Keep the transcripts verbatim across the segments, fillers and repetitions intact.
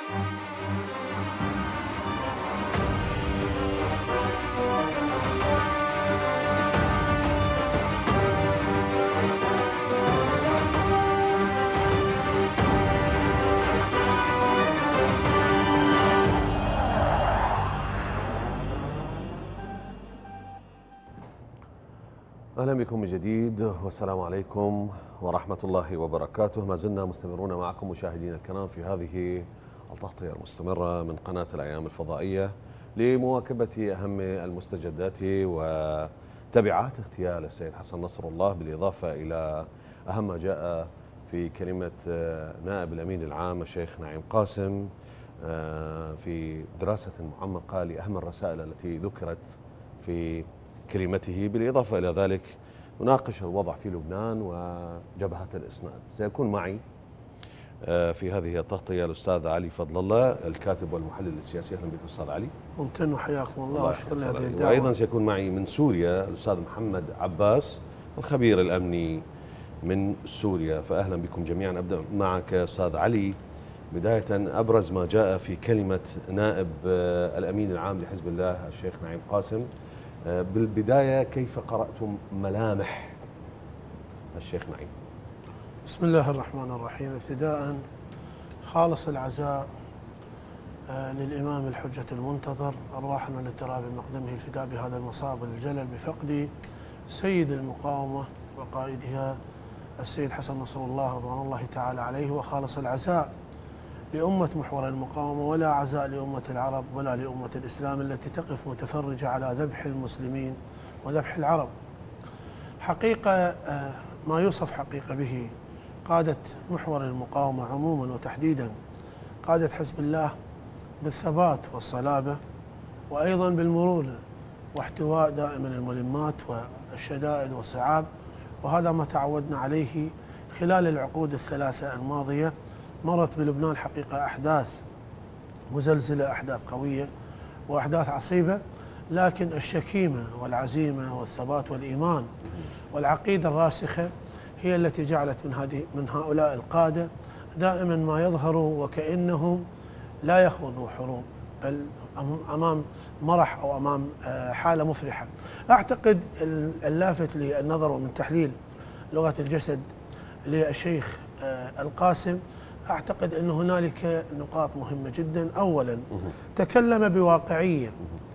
أهلا بكم من جديد والسلام عليكم ورحمة الله وبركاته. ما زلنا مستمرون معكم مشاهدينا الكرام في هذه التغطية المستمرة من قناة الأيام الفضائية لمواكبة أهم المستجدات وتبعات اغتيال السيد حسن نصر الله، بالإضافة إلى أهم ما جاء في كلمة نائب الأمين العام الشيخ نعيم قاسم في دراسة معمقة لأهم الرسائل التي ذكرت في كلمته. بالإضافة إلى ذلك نناقش الوضع في لبنان وجبهة الإسناد. سيكون معي في هذه التغطية الأستاذ علي فضل الله الكاتب والمحلل السياسي. أهلا بك أستاذ علي. ممتن وحياكم الله وشكرا لهذه الدعوة. وأيضا سيكون معي من سوريا الأستاذ محمد عباس الخبير الأمني من سوريا. فأهلا بكم جميعا. أبدأ معك أستاذ علي. بداية أبرز ما جاء في كلمة نائب الأمين العام لحزب الله الشيخ نعيم قاسم، بالبداية كيف قرأتم ملامح الشيخ نعيم؟ بسم الله الرحمن الرحيم. ابتداء خالص العزاء للإمام الحجة المنتظر، أرواحنا للتراب مقدمه الفداء بهذا المصاب الجلل بفقد سيد المقاومة وقائدها السيد حسن نصر الله رضوان الله تعالى عليه، وخالص العزاء لأمة محور المقاومة، ولا عزاء لأمة العرب ولا لأمة الإسلام التي تقف متفرجة على ذبح المسلمين وذبح العرب. حقيقة ما يوصف حقيقة به قادة محور المقاومة عموما وتحديدا قادة حزب الله بالثبات والصلابة، وأيضا بالمرونة واحتواء دائما الملمات والشدائد والصعاب، وهذا ما تعودنا عليه خلال العقود الثلاثة الماضية. مرت بلبنان حقيقة أحداث مزلزلة، أحداث قوية وأحداث عصيبة، لكن الشكيمة والعزيمة والثبات والإيمان والعقيدة الراسخة هي التي جعلت من هذه من هؤلاء القادة دائما ما يظهروا وكأنهم لا يخوضوا حروب، بل أمام مرح أو أمام حالة مفرحة. أعتقد اللافت للنظر ومن تحليل لغة الجسد للشيخ القاسم، أعتقد أن هنالك نقاط مهمة جدا. أولا تكلم بواقعية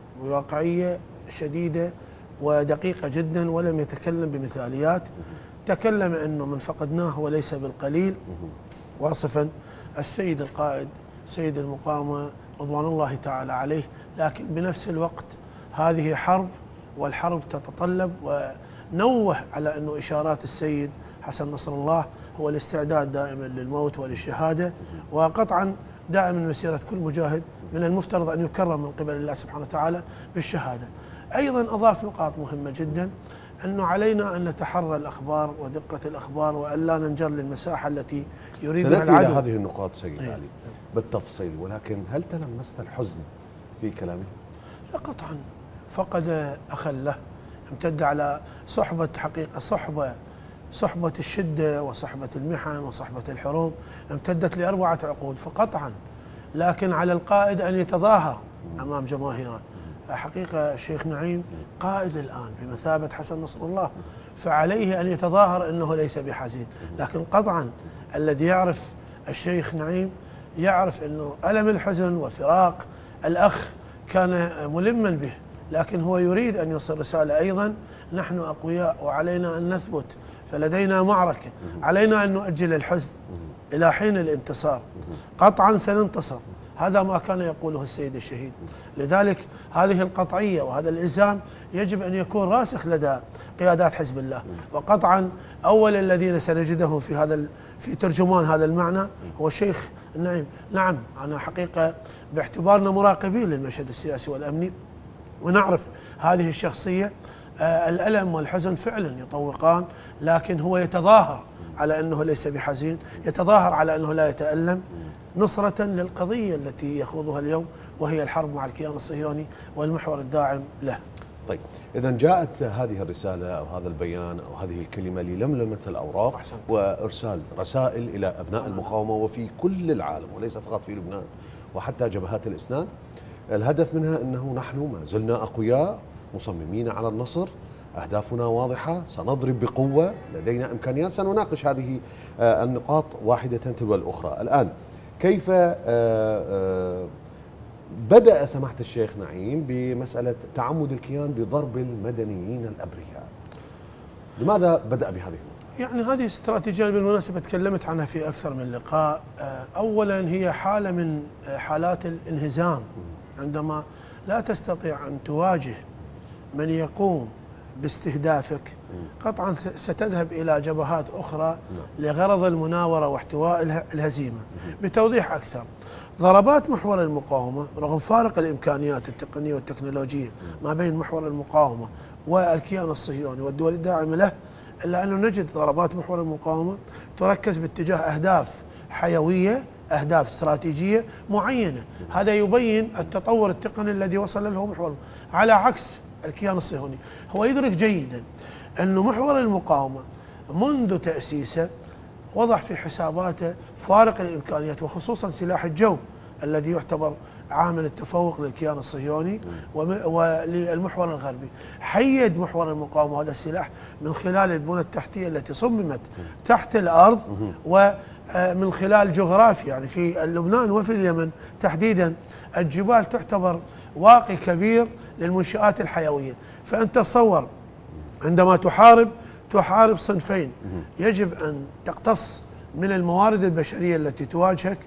بواقعية شديدة ودقيقة جدا، ولم يتكلم بمثاليات. تكلم أنه من فقدناه وليس بالقليل، واصفا السيد القائد سيد المقاومة رضوان الله تعالى عليه، لكن بنفس الوقت هذه حرب والحرب تتطلب، ونوه على أنه إشارات السيد حسن نصر الله هو الاستعداد دائما للموت وللشهادة، وقطعا دائما مسيرة كل مجاهد من المفترض أن يكرم من قبل الله سبحانه وتعالى بالشهادة. أيضا أضاف نقاط مهمة جدا، أنه علينا أن نتحرى الأخبار ودقة الأخبار وأن لا ننجر للمساحة التي يريدها العدو. سنأتي إلى هذه النقاط سيد علي بالتفصيل، ولكن هل تلمست الحزن في كلامه؟ لا قطعا. فقد أخا له، امتد على صحبة حقيقة صحبة صحبة الشدة وصحبة المحن وصحبة الحروب، امتدت لأربعة عقود فقطعا. لكن على القائد أن يتظاهر أمام جماهيره. حقيقة الشيخ نعيم قائد الآن بمثابة حسن نصر الله، فعليه أن يتظاهر أنه ليس بحزين، لكن قطعا الذي يعرف الشيخ نعيم يعرف أنه ألم الحزن وفراق الأخ كان ملما به، لكن هو يريد أن يوصل رسالة أيضا: نحن أقوياء وعلينا أن نثبت، فلدينا معركة، علينا أن نؤجل الحزن إلى حين الانتصار. قطعا سننتصر، هذا ما كان يقوله السيد الشهيد. لذلك هذه القطعية وهذا الإلزام يجب أن يكون راسخ لدى قيادات حزب الله. وقطعا أول الذين سنجدهم في هذا في ترجمان هذا المعنى هو الشيخ نعيم. نعم، أنا حقيقة باعتبارنا مراقبين للمشهد السياسي والأمني ونعرف هذه الشخصية، آه الألم والحزن فعلا يطوقان، لكن هو يتظاهر على أنه ليس بحزين، يتظاهر على أنه لا يتألم، نصرة للقضية التي يخوضها اليوم وهي الحرب مع الكيان الصهيوني والمحور الداعم له. طيب إذا جاءت هذه الرسالة أو هذا البيان أو هذه الكلمة للملمة الأوراق أحسنت. وإرسال رسائل إلى أبناء المقاومة وفي كل العالم وليس فقط في لبنان وحتى جبهات الإسناد، الهدف منها أنه نحن ما زلنا أقوياء مصممين على النصر، أهدافنا واضحة، سنضرب بقوة، لدينا إمكانيات، سنناقش هذه النقاط واحدة تلو الأخرى. الآن كيف بدأ سماحة الشيخ نعيم بمسألة تعمد الكيان بضرب المدنيين الأبرياء؟ لماذا بدأ بهذه النقطة؟ يعني هذه استراتيجية بالمناسبة تكلمت عنها في أكثر من لقاء. أولا هي حالة من حالات الانهزام، عندما لا تستطيع أن تواجه من يقوم باستهدافك قطعا ستذهب إلى جبهات أخرى لغرض المناورة واحتواء الهزيمة. بتوضيح أكثر، ضربات محور المقاومة رغم فارق الإمكانيات التقنية والتكنولوجية ما بين محور المقاومة والكيان الصهيوني والدول الداعمة له، إلا أنه نجد ضربات محور المقاومة تركز باتجاه أهداف حيوية، أهداف استراتيجية معينة. هذا يبين التطور التقني الذي وصل له محور، على عكس الكيان الصهيوني. هو يدرك جيدا أن محور المقاومة منذ تأسيسه وضع في حساباته فارق الإمكانيات، وخصوصا سلاح الجو الذي يعتبر عامل التفوق للكيان الصهيوني وللمحور الغربي. حيد محور المقاومة هذا السلاح من خلال البنى التحتية التي صممت تحت الأرض ومن خلال جغرافيا، يعني في لبنان وفي اليمن تحديدا الجبال تعتبر واقي كبير للمنشآت الحيوية. فأنت تصور عندما تحارب تحارب صنفين، يجب أن تقتص من الموارد البشرية التي تواجهك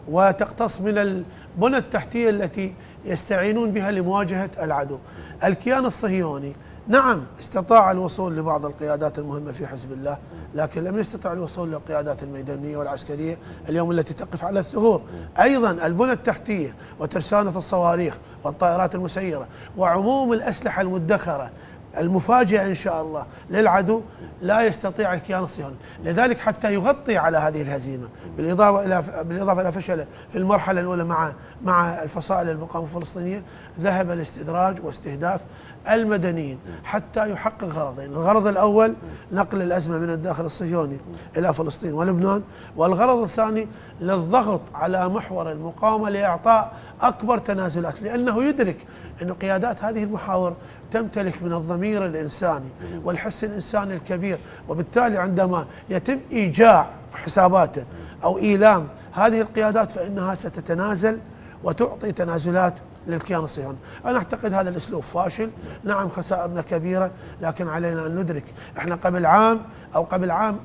وتقتص من البنى التحتية التي يستعينون بها لمواجهة العدو. الكيان الصهيوني نعم استطاع الوصول لبعض القيادات المهمة في حزب الله، لكن لم يستطع الوصول للقيادات الميدانية والعسكرية اليوم التي تقف على الثغور. أيضا البنى التحتية وترسانة الصواريخ والطائرات المسيرة وعموم الأسلحة المدخرة المفاجئة إن شاء الله للعدو لا يستطيع الكيان الصهيوني. لذلك حتى يغطي على هذه الهزيمة بالإضافة إلى بالإضافة إلى فشله في المرحلة الأولى مع مع الفصائل المقاومة الفلسطينية، ذهب الاستدراج واستهداف المدنيين حتى يحقق غرضين. الغرض الأول نقل الأزمة من الداخل الصهيوني إلى فلسطين ولبنان، والغرض الثاني للضغط على محور المقاومة لإعطاء أكبر تنازلات، لأنه يدرك أن قيادات هذه المحاور تمتلك من الضمير الإنساني والحس الإنساني الكبير، وبالتالي عندما يتم إيجاع حساباته أو إيلام هذه القيادات فإنها ستتنازل وتعطي تنازلات للكيان الصهيوني. أنا أعتقد هذا الأسلوب فاشل. نعم خسائرنا كبيرة، لكن علينا أن ندرك إحنا قبل عام أو قبل عام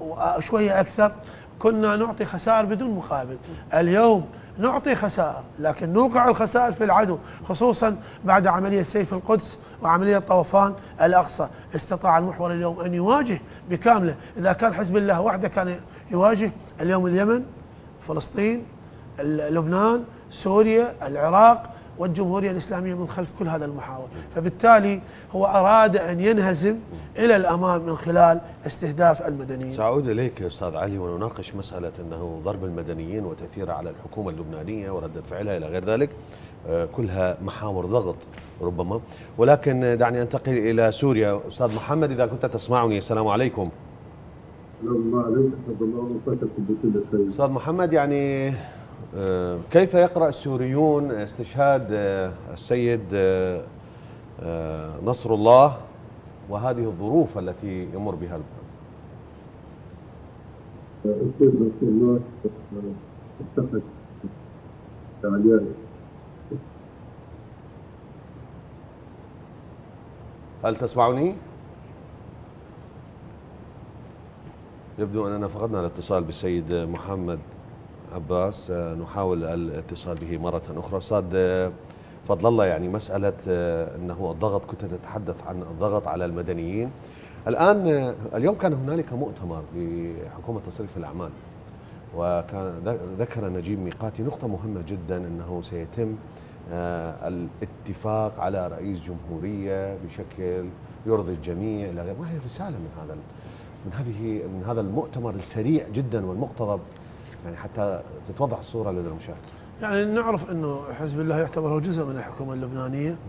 وشوية أكثر كنا نعطي خسائر بدون مقابل. اليوم نعطي خسائر لكن نوقع الخسائر في العدو، خصوصا بعد عملية سيف القدس وعملية طوفان الأقصى. استطاع المحور اليوم أن يواجه بكامله. إذا كان حزب الله وحده كان يواجه، اليوم اليمن، فلسطين، لبنان، سوريا، العراق والجمهورية الإسلامية من خلف كل هذا المحاور. فبالتالي هو أراد أن ينهزم إلى الأمام من خلال استهداف المدنيين. سأعود إليك أستاذ علي ونناقش مسألة أنه ضرب المدنيين وتأثيرها على الحكومة اللبنانية وردة فعلها إلى غير ذلك، كلها محاور ضغط ربما. ولكن دعني أنتقل إلى سوريا. أستاذ محمد إذا كنت تسمعني، السلام عليكم. السلام عليكم. أستاذ محمد، يعني كيف يقرأ السوريون استشهاد السيد نصر الله وهذه الظروف التي يمر بها السيد نصر الله اتخذ تعليات. هل تسمعني؟ يبدو أننا فقدنا الاتصال بالسيد محمد عباس، نحاول الاتصال به مرة أخرى. أستاذ فضل الله، يعني مسألة أنه الضغط، كنت تتحدث عن الضغط على المدنيين. الآن اليوم كان هنالك مؤتمر بحكومة تصريف الأعمال، وكان ذكر نجيب ميقاتي نقطة مهمة جدا، أنه سيتم الاتفاق على رئيس جمهورية بشكل يرضي الجميع إلى غير. ما هي الرسالة من هذا من هذه من هذا المؤتمر السريع جدا والمقتضب، يعني حتى تتوضح الصورة لدى المشاهد؟ يعني نعرف أنه حزب الله يعتبر جزء من الحكومة اللبنانية،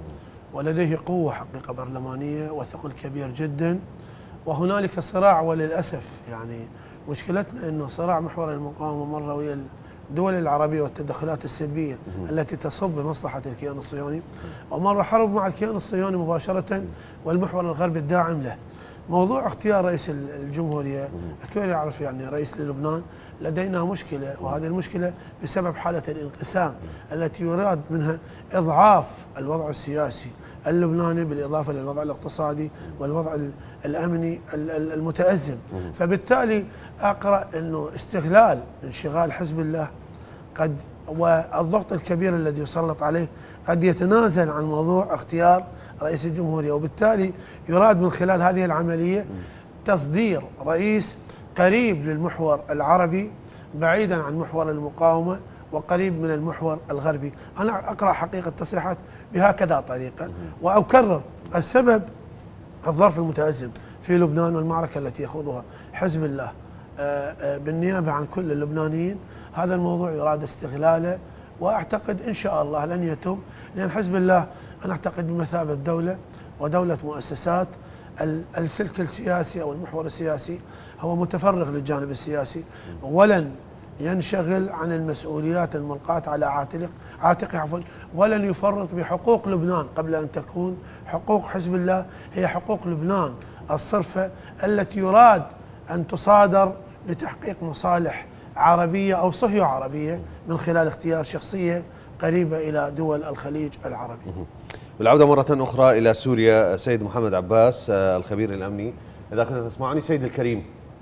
ولديه قوة حقيقة برلمانية وثقل كبير جدا، وهنالك صراع وللأسف يعني مشكلتنا أنه صراع محور المقاومة مرة ويا الدول العربية والتدخلات السلبية التي تصب بمصلحة الكيان الصهيوني، ومرة حرب مع الكيان الصهيوني مباشرة والمحور الغربي الداعم له. موضوع اختيار رئيس الجمهورية، الكل يعرف يعني رئيس للبنان لدينا مشكلة، وهذه المشكلة بسبب حالة الانقسام التي يراد منها إضعاف الوضع السياسي اللبناني بالإضافة للوضع الاقتصادي والوضع الأمني المتأزم. فبالتالي أقرأ أنه استغلال انشغال حزب الله قد والضغط الكبير الذي يسلط عليه قد يتنازل عن موضوع اختيار رئيس الجمهورية، وبالتالي يراد من خلال هذه العملية تصدير رئيس قريب للمحور العربي بعيدا عن محور المقاومة وقريب من المحور الغربي. أنا أقرأ حقيقة تصريحات بهكذا طريقة، وأكرر السبب الظرف المتأزم في لبنان والمعركة التي يخوضها حزب الله بالنيابة عن كل اللبنانيين. هذا الموضوع يراد استغلاله، وأعتقد إن شاء الله لن يتم، لأن حزب الله أنا أعتقد بمثابة دولة ودولة مؤسسات. السلك السياسي أو المحور السياسي هو متفرغ للجانب السياسي ولن ينشغل عن المسؤوليات الملقاة على عاتق عاتقه عفوا، ولن يفرط بحقوق لبنان قبل أن تكون حقوق حزب الله هي حقوق لبنان الصرفة التي يراد أن تصادر لتحقيق مصالح عربية أو صهيو عربية من خلال اختيار شخصية قريبة إلى دول الخليج العربي. بالعودة مرة أخرى إلى سوريا، سيد محمد عباس الخبير الأمني، إذا كنت تسمعني سيد الكريم.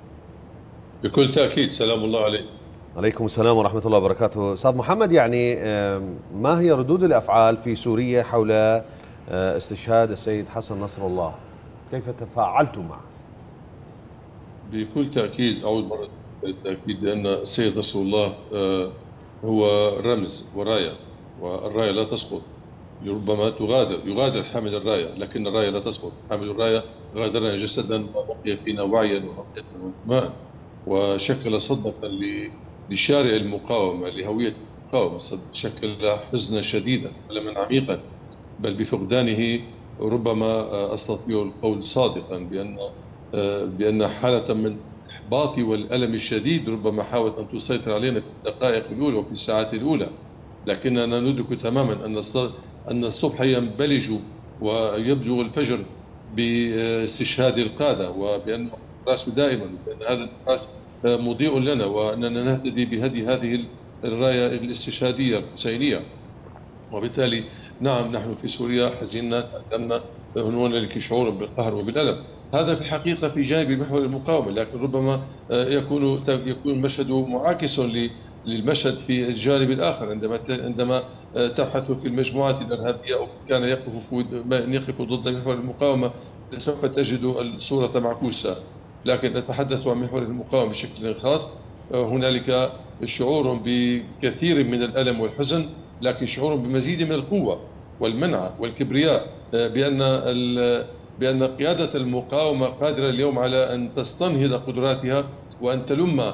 بكل تأكيد، سلام الله عليكم. عليكم السلام ورحمة الله وبركاته. أستاذ محمد، يعني ما هي ردود الأفعال في سوريا حول استشهاد السيد حسن نصر الله؟ كيف تفاعلتم معه؟ بكل تأكيد، أول مرة بالتأكيد أن السيد نصر الله هو رمز وراية، والراية لا تسقط. ربما تغادر يغادر حامل الراية، لكن الراية لا تسقط. حامل الراية غادرنا جسدا وبقي فينا وعيا وبقي فينا انتماء، وشكل صدمة لشارع المقاومة لهوية المقاومة، شكل حزنا شديدا ألما عميقا، بل بفقدانه ربما أستطيع القول صادقا بأن بأن حالة من الإحباط والألم الشديد ربما حاولت أن تسيطر علينا في الدقائق الأولى وفي الساعات الأولى، لكننا ندرك تماما أن أن الصبح ينبلج ويبزغ الفجر باستشهاد القادة، وبأن الراس دائما، وبأن هذا الراس مضيء لنا، وأننا نهتدي بهدي هذه الراية الاستشهادية الحسينية. وبالتالي نعم، نحن في سوريا حزنا، تألمنا، هنالك شعور بالقهر وبالألم. هذا في الحقيقة في جانب محور المقاومة، لكن ربما يكون يكون المشهد معاكس للمشهد في الجانب الآخر، عندما عندما تبحث في المجموعات الإرهابية أو كان يقف من يقف ضد محور المقاومة سوف تجد الصورة معكوسة. لكن نتحدث عن محور المقاومة بشكل خاص، هنالك شعور بكثير من الألم والحزن، لكن شعور بمزيد من القوة والمنعة والكبرياء، بأن بأن قيادة المقاومة قادرة اليوم على أن تستنهض قدراتها وأن تلم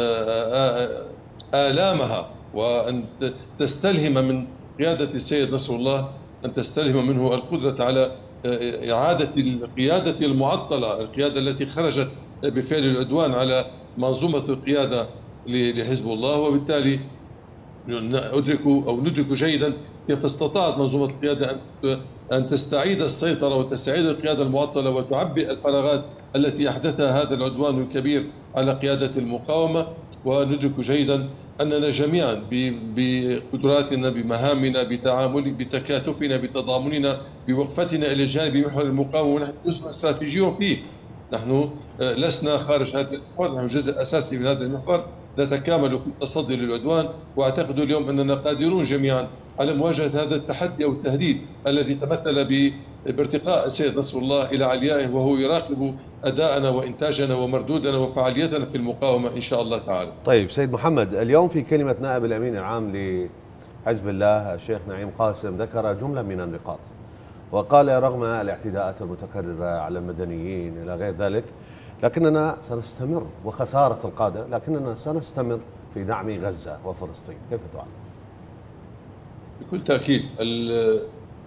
آلامها، وأن تستلهم من قيادة السيد نصر الله، أن تستلهم منه القدرة على إعادة القيادة المعطلة، القيادة التي خرجت بفعل العدوان على منظومة القيادة لحزب الله. وبالتالي أدرك أو ندرك جيدا كيف استطاعت منظومة القيادة أن أن تستعيد السيطرة وتستعيد القيادة المعطلة وتعبئ الفراغات التي أحدثها هذا العدوان الكبير على قيادة المقاومة. وندرك جيدا أننا جميعا بقدراتنا، بمهامنا، بتعامل، بتكاتفنا، بتضامننا، بوقفتنا إلى جانب محور المقاومة، ونحن جزء استراتيجي فيه. نحن لسنا خارج هذا المحور، نحن جزء أساسي من هذا المحور، نتكامل في التصدي للعدوان. وأعتقد اليوم أننا قادرون جميعا على مواجهة هذا التحدي أو التهديد الذي تمثل بارتقاء السيد نصر الله إلى عليائه، وهو يراقب أداءنا وإنتاجنا ومردودنا وفعاليتنا في المقاومة إن شاء الله تعالى. طيب سيد محمد، اليوم في كلمة نائب الأمين العام لحزب الله الشيخ نعيم قاسم ذكر جملة من النقاط، وقال رغم الاعتداءات المتكررة على المدنيين إلى غير ذلك، لكننا سنستمر وخسارة القادة، لكننا سنستمر في دعم غزة وفلسطين. كيف تعلم؟ بكل تأكيد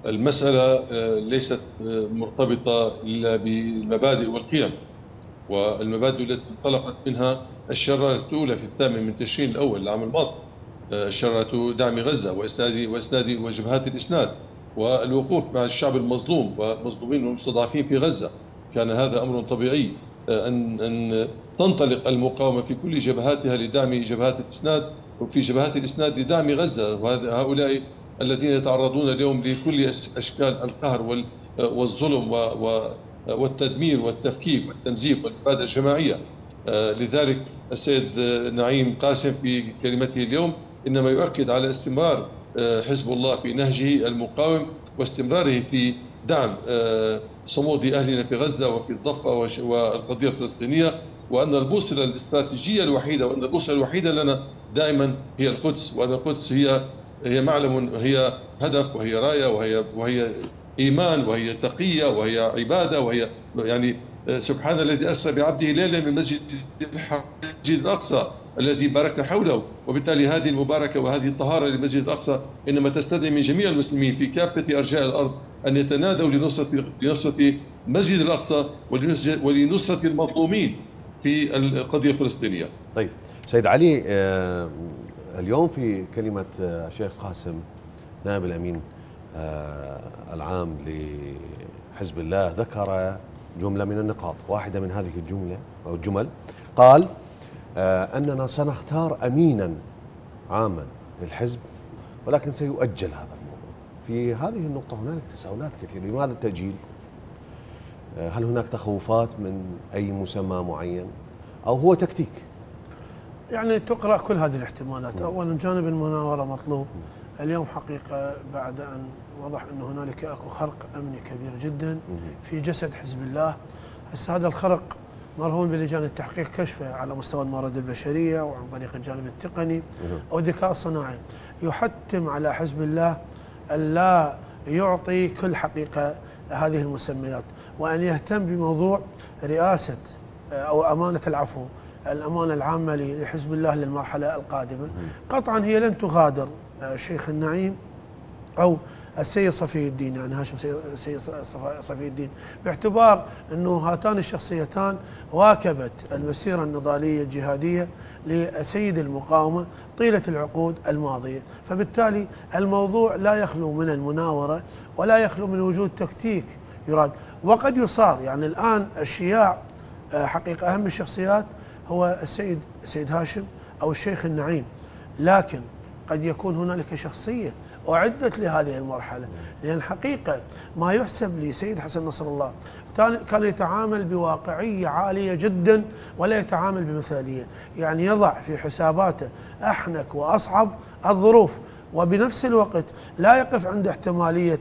المسألة ليست مرتبطة إلا بالمبادئ والقيم، والمبادئ التي انطلقت منها الشرارة الأولى في الثامن من تشرين الأول العام الماضي، شرارة دعم غزة وإسناد وإسناد وجبهات الإسناد والوقوف مع الشعب المظلوم والمظلومين والمستضعفين في غزة. كان هذا أمر طبيعي أن أن تنطلق المقاومة في كل جبهاتها لدعم جبهات الإسناد، وفي جبهات الإسناد لدعم غزة، وهؤلاء الذين يتعرضون اليوم لكل أشكال القهر والظلم والتدمير والتفكيك والتمزيق والإبادة الجماعية. لذلك السيد نعيم قاسم في كلمته اليوم إنما يؤكد على استمرار حزب الله في نهجه المقاوم واستمراره في دعم صمود أهلنا في غزة وفي الضفة والقضية الفلسطينية، وأن البوصلة الاستراتيجية الوحيدة وأن البوصلة الوحيدة لنا دائما هي القدس، وأن القدس هي هي معلم، هي هدف، وهي راية، وهي وهي إيمان، وهي تقية، وهي عبادة، وهي يعني سبحان الذي أسرى بعبده ليلا من المسجد الأقصى الذي باركنا حوله. وبالتالي هذه المباركة وهذه الطهارة للمسجد الأقصى إنما تستدعي من جميع المسلمين في كافة أرجاء الأرض أن يتنادوا لنصرة لنصرة المسجد الأقصى ولنصرة المظلومين في القضية الفلسطينية. طيب سيد علي، اليوم في كلمة الشيخ قاسم نائب الأمين العام لحزب الله ذكر جملة من النقاط، واحدة من هذه الجملة أو الجمل قال أننا سنختار أمينا عاما للحزب ولكن سيؤجل هذا الموضوع. في هذه النقطة هنالك تساؤلات كثيرة، لماذا التأجيل؟ هل هناك تخوفات من أي مسمى معين أو هو تكتيك؟ يعني تقرأ كل هذه الاحتمالات. أولا جانب المناورة مطلوب اليوم حقيقة بعد أن وضح أن هنالك أكو خرق أمني كبير جدا في جسد حزب الله. هسه هذا الخرق مرهون بلجان التحقيق كشفه على مستوى الموارد البشرية وعن طريق الجانب التقني أو الذكاء الصناعي، يحتم على حزب الله أن لا يعطي كل حقيقة هذه المسميات، وأن يهتم بموضوع رئاسة أو أمانة العفو الأمانة العامة لحزب الله للمرحلة القادمة. قطعا هي لن تغادر الشيخ النعيم أو السيد صفي الدين، يعني هاشم السيد صفي الدين، باعتبار أنه هاتان الشخصيتان واكبت المسيرة النضالية الجهادية لسيد المقاومة طيلة العقود الماضية، فبالتالي الموضوع لا يخلو من المناورة ولا يخلو من وجود تكتيك يراد. وقد يصار يعني الآن الشياع حقيقة أهم الشخصيات هو السيد السيد هاشم أو الشيخ النعيم، لكن قد يكون هنالك شخصية أعدت لهذه المرحلة، لأن حقيقة ما يحسب لسيد حسن نصر الله كان يتعامل بواقعية عالية جدا ولا يتعامل بمثالية، يعني يضع في حساباته أحنك وأصعب الظروف، وبنفس الوقت لا يقف عند احتمالية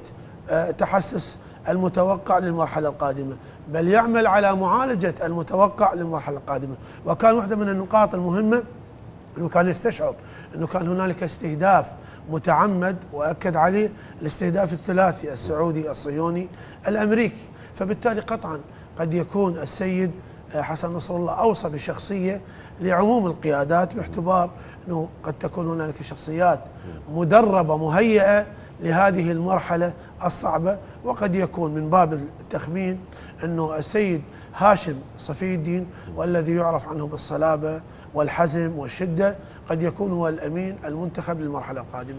تحسس المتوقع للمرحلة القادمة، بل يعمل على معالجة المتوقع للمرحلة القادمة. وكان واحدة من النقاط المهمة أنه كان يستشعر أنه كان هنالك استهداف متعمد، وأكد عليه الاستهداف الثلاثي السعودي الصهيوني الأمريكي، فبالتالي قطعا قد يكون السيد حسن نصر الله أوصى بشخصية لعموم القيادات، باعتبار أنه قد تكون هنالك شخصيات مدربة مهيئة لهذه المرحلة الصعبة، وقد يكون من باب التخمين أنه السيد هاشم صفي الدين والذي يعرف عنه بالصلابة والحزم والشدة قد يكون هو الأمين المنتخب للمرحلة القادمة.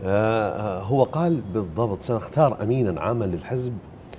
آه هو قال بالضبط سنختار أمينا عاما للحزب،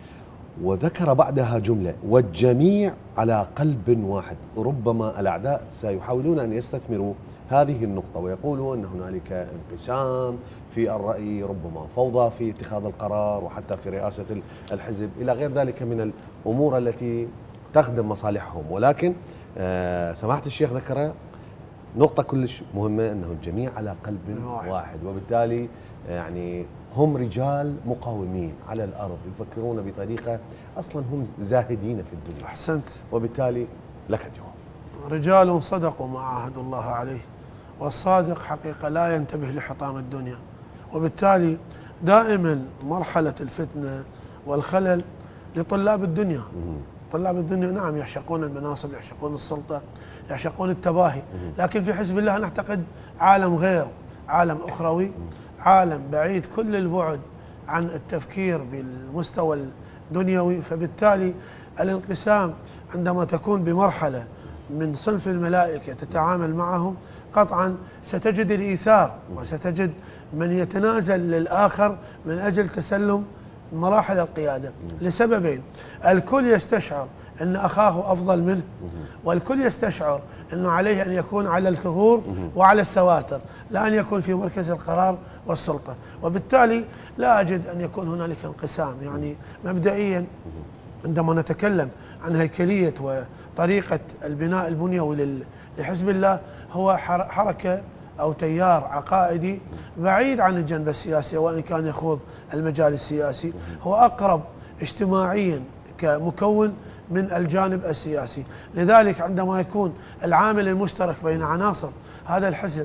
وذكر بعدها جملة والجميع على قلب واحد. ربما الأعداء سيحاولون أن يستثمروا هذه النقطة ويقولوا أن هنالك انقسام في الرأي، ربما فوضى في اتخاذ القرار وحتى في رئاسة الحزب إلى غير ذلك من الأمور التي تخدم مصالحهم. ولكن آه سماحة الشيخ ذكر نقطة كلش مهمة أنه الجميع على قلب واحد، وبالتالي يعني هم رجال مقاومين على الأرض يفكرون بطريقة أصلا هم زاهدين في الدنيا. أحسنت. وبالتالي لك الجواب. رجال صدقوا ما عاهدوا الله عليه، والصادق حقيقة لا ينتبه لحطام الدنيا، وبالتالي دائما مرحلة الفتنة والخلل لطلاب الدنيا. طلاب الدنيا نعم يعشقون المناصب، يعشقون السلطة، يعشقون التباهي، لكن في حزب الله نعتقد عالم غير، عالم أخروي، عالم بعيد كل البعد عن التفكير بالمستوى الدنيوي. فبالتالي الانقسام عندما تكون بمرحلة من صنف الملائكة تتعامل معهم قطعا ستجد الإيثار، وستجد من يتنازل للآخر من أجل تسلم مراحل القيادة لسببين: الكل يستشعر أن أخاه أفضل منه، والكل يستشعر أنه عليه أن يكون على الثغور وعلى السواتر، لا أن يكون في مركز القرار والسلطة. وبالتالي لا أجد أن يكون هنالك انقسام. يعني مبدئيا عندما نتكلم عن هيكلية وطريقة البناء البنيوي لحزب الله، هو حركة أو تيار عقائدي بعيد عن الجنبة السياسية، وإن كان يخوض المجال السياسي، هو أقرب اجتماعيا كمكون من الجانب السياسي. لذلك عندما يكون العامل المشترك بين عناصر هذا الحزب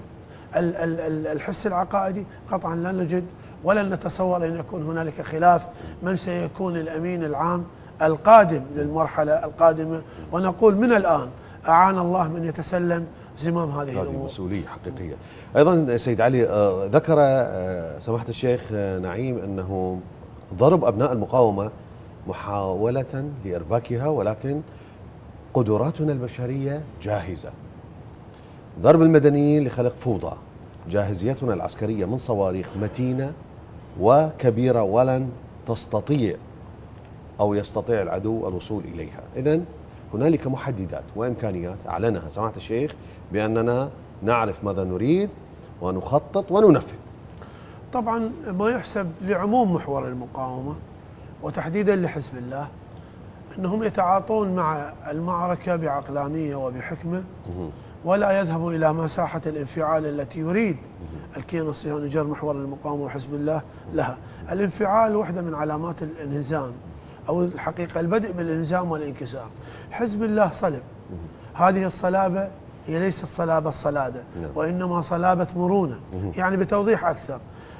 الحس العقائدي، قطعا لا نجد ولن نتصور أن يكون هنالك خلاف من سيكون الأمين العام القادم للمرحلة القادمة. ونقول من الآن أعان الله من يتسلم زمام هذه الأمور. هذه مسؤولية حقيقية. أيضا سيد علي، ذكر سماحة الشيخ نعيم أنه ضرب أبناء المقاومة محاولة لإرباكها، ولكن قدراتنا البشرية جاهزة. ضرب المدنيين لخلق فوضى، جاهزيتنا العسكرية من صواريخ متينة وكبيرة ولن تستطيع أو يستطيع العدو الوصول إليها. إذن هنالك محددات وإمكانيات أعلنها سماحة الشيخ بأننا نعرف ماذا نريد ونخطط وننفذ. طبعا ما يحسب لعموم محور المقاومة وتحديدا لحزب الله أنهم يتعاطون مع المعركة بعقلانية وبحكمة، ولا يذهبوا إلى مساحة الانفعال التي يريد الكيان الصهيوني جر محور المقاومة وحزب الله لها. الانفعال واحدة من علامات الانهزام، أو الحقيقة البدء بالانهزام والانكسار. حزب الله صلب، هذه الصلابة هي ليست صلابة الصلادة، وإنما صلابة مرونة. يعني بتوضيح أكثر،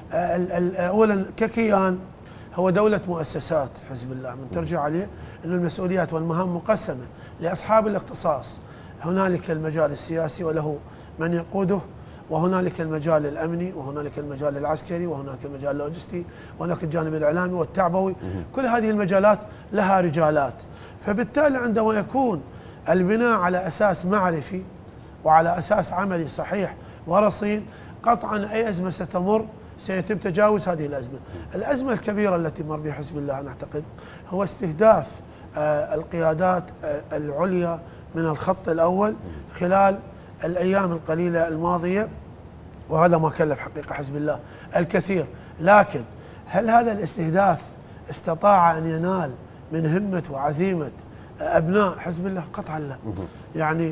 أولا ككيان هو دولة مؤسسات حزب الله، من ترجع عليه أن المسؤوليات والمهام مقسمة لأصحاب الاختصاص. هنالك المجال السياسي وله من يقوده، وهنالك المجال الأمني، وهنالك المجال العسكري، وهناك المجال اللوجستي، وهناك الجانب الإعلامي والتعبوي. كل هذه المجالات لها رجالات. فبالتالي عندما يكون البناء على أساس معرفي وعلى أساس عملي صحيح ورصين، قطعا أي أزمة ستمر سيتم تجاوز هذه الأزمة. الأزمة الكبيرة التي مر بها حزب الله نعتقد هو استهداف القيادات العليا من الخط الأول خلال الأيام القليلة الماضية، وهذا ما كلف حقيقة حزب الله الكثير. لكن هل هذا الاستهداف استطاع أن ينال من همة وعزيمة أبناء حزب الله؟ قطعا لا. يعني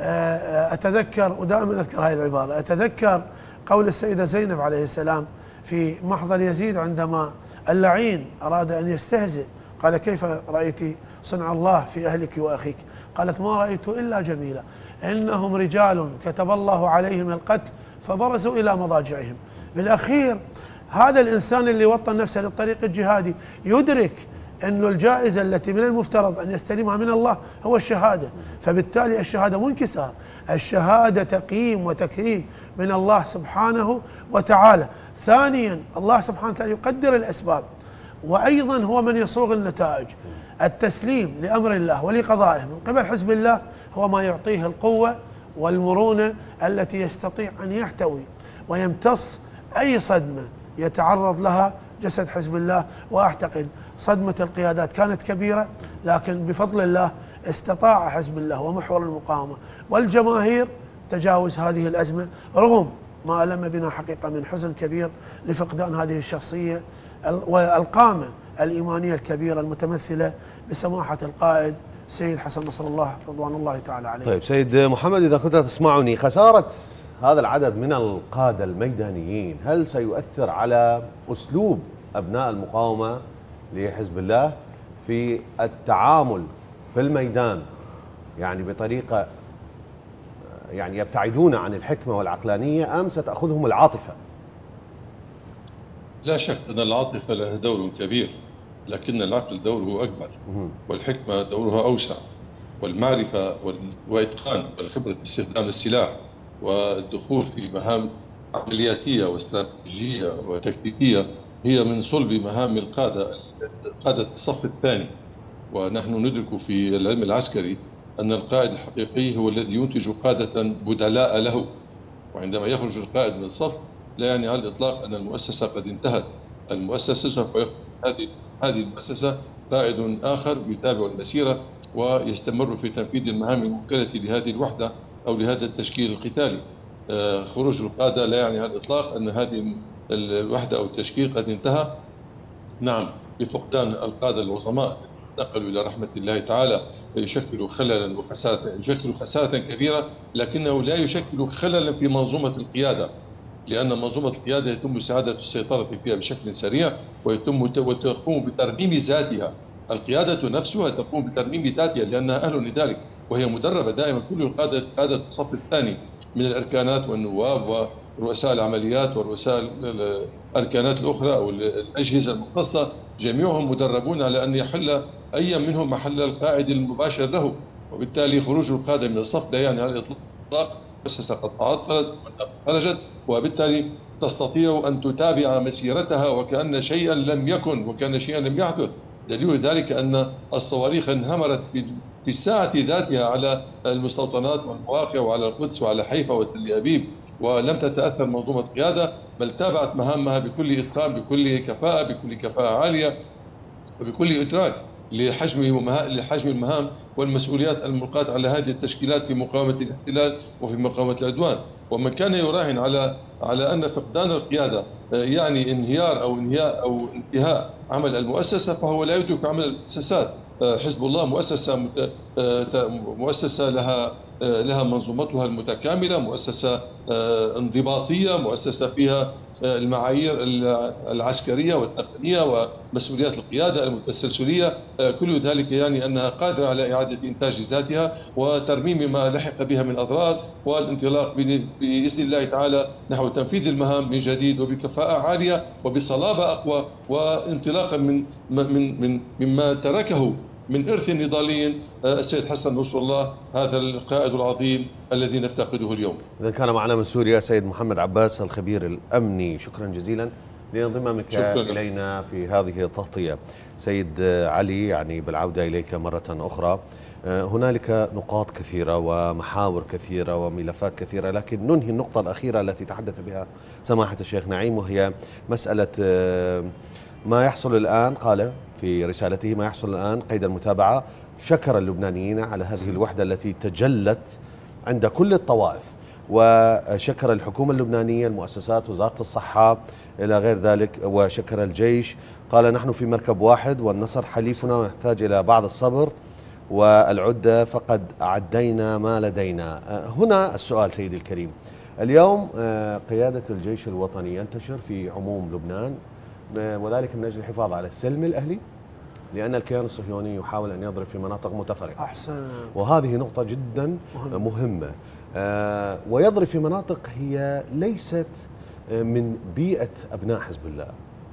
أتذكر، ودائما أذكر هذه العبارة، أتذكر قول السيدة زينب عليه السلام في محضر يزيد عندما اللعين أراد أن يستهزئ، قال: كيف رأيت صنع الله في أهلك وأخيك؟ قالت: ما رأيت إلا جميلا، إنهم رجال كتب الله عليهم القتل فبرزوا إلى مضاجعهم. بالأخير هذا الإنسان اللي وطن نفسه للطريق الجهادي يدرك أن الجائزة التي من المفترض أن يستلمها من الله هو الشهادة. فبالتالي الشهادة منكسار، الشهادة تقييم وتكريم من الله سبحانه وتعالى. ثانيا الله سبحانه وتعالى يقدر الأسباب، وأيضا هو من يصوغ النتائج. التسليم لأمر الله ولقضائه من قبل حزب الله هو ما يعطيه القوة والمرونة التي يستطيع أن يحتوي ويمتص أي صدمة يتعرض لها جسد حزب الله. وأعتقد صدمة القيادات كانت كبيرة، لكن بفضل الله استطاع حزب الله ومحور المقاومة والجماهير تجاوز هذه الأزمة، رغم ما ألم بنا حقيقة من حزن كبير لفقدان هذه الشخصية والقامة الإيمانية الكبيرة المتمثلة بسماحة القائد سيد حسن نصر الله رضوان الله تعالى عليه. طيب سيد محمد، إذا كنت تسمعني، خسارة هذا العدد من القادة الميدانيين هل سيؤثر على أسلوب أبناء المقاومة لحزب الله في التعامل في الميدان، يعني بطريقة يعني يبتعدون عن الحكمة والعقلانية، أم ستأخذهم العاطفة؟ لا شك أن العاطفة لها دور كبير، لكن العقل دوره أكبر، والحكمة دورها أوسع، والمعرفة وإتقان والخبرة استخدام السلاح والدخول في مهام عملياتية واستراتيجية وتكتيكية هي من صلب مهام القادة قادة الصف الثاني. ونحن ندرك في العلم العسكري أن القائد الحقيقي هو الذي ينتج قادة بدلاء له، وعندما يخرج القائد من الصف لا يعني على الإطلاق أن المؤسسة قد انتهت. المؤسسة سوف يخرج هذه هذه المؤسسة قائد آخر يتابع المسيرة ويستمر في تنفيذ المهام الموكلة لهذه الوحدة أو لهذا التشكيل القتالي. خروج القادة لا يعني على الإطلاق أن هذه الوحدة أو التشكيل قد انتهى. نعم، بفقدان القادة العظماء نقلوا إلى رحمة الله تعالى يشكل خللا وخسارة يشكل خسارة كبيرة، لكنه لا يشكل خللا في منظومة القيادة، لأن منظومة القيادة يتم استعادة السيطرة فيها بشكل سريع ويتم وتقوم بترميم ذاتها. القيادة نفسها تقوم بترميم ذاتها لأنها أهل لذلك، وهي مدربة دائما. كل القادة قادة الصف الثاني من الأركانات والنواب ورؤساء العمليات ورؤساء الأركانات الأخرى أو الأجهزة المختصة جميعهم مدربون على أن يحل أي منهم محل القائد المباشر له، وبالتالي خروج القادة من الصف لا يعني على الإطلاق المؤسسة قد تعطلت وخرجت، وبالتالي تستطيع أن تتابع مسيرتها وكأن شيئا لم يكن وكأن شيئا لم يحدث. دليل ذلك أن الصواريخ انهمرت في في الساعة ذاتها على المستوطنات والمواقع وعلى القدس وعلى حيفا وتل أبيب، ولم تتأثر منظومة القيادة، بل تابعت مهامها بكل إتقان بكل كفاءة بكل كفاءة عالية وبكل إدراك لحجم لحجم المهام والمسؤوليات الملقاة على هذه التشكيلات في مقاومة الاحتلال وفي مقاومة العدوان. ومن كان يراهن على على أن فقدان القيادة يعني انهيار أو انهياء أو انتهاء عمل المؤسسة فهو لا يدرك عمل المؤسسات. حزب الله مؤسسة مؤسسة لها لها منظومتها المتكاملة، مؤسسة انضباطية، مؤسسة فيها المعايير العسكرية والتقنية ومسؤوليات القيادة المتسلسلية، كل ذلك يعني أنها قادرة على إعادة إنتاج ذاتها وترميم ما لحق بها من أضرار والانطلاق بإذن الله تعالى نحو تنفيذ المهام من جديد وبكفاءة عالية وبصلابة أقوى، وانطلاقا من من من مما تركه من إرث نضالي السيد حسن نصر الله، هذا القائد العظيم الذي نفتقده اليوم. إذا كان معنا من سوريا سيد محمد عباس الخبير الأمني، شكرا جزيلا لانضمامك إلينا في هذه التغطية. سيد علي، يعني بالعودة إليك مرة أخرى، هنالك نقاط كثيرة ومحاور كثيرة وملفات كثيرة، لكن ننهي النقطة الأخيرة التي تحدث بها سماحة الشيخ نعيم، وهي مسألة ما يحصل الآن. قال في رسالته ما يحصل الآن قيد المتابعة، شكر اللبنانيين على هذه الوحدة التي تجلت عند كل الطوائف، وشكر الحكومة اللبنانية، المؤسسات، وزارة الصحة إلى غير ذلك، وشكر الجيش. قال نحن في مركب واحد والنصر حليفنا ونحتاج إلى بعض الصبر والعدة، فقد عدينا ما لدينا. هنا السؤال سيدي الكريم، اليوم قيادة الجيش الوطني ينتشر في عموم لبنان، وذلك من أجل الحفاظ على السلم الأهلي، لأن الكيان الصهيوني يحاول أن يضرب في مناطق متفرقة. أحسن. وهذه نقطة جدا مهمة, مهمة. آه ويضرب في مناطق هي ليست من بيئة أبناء حزب الله.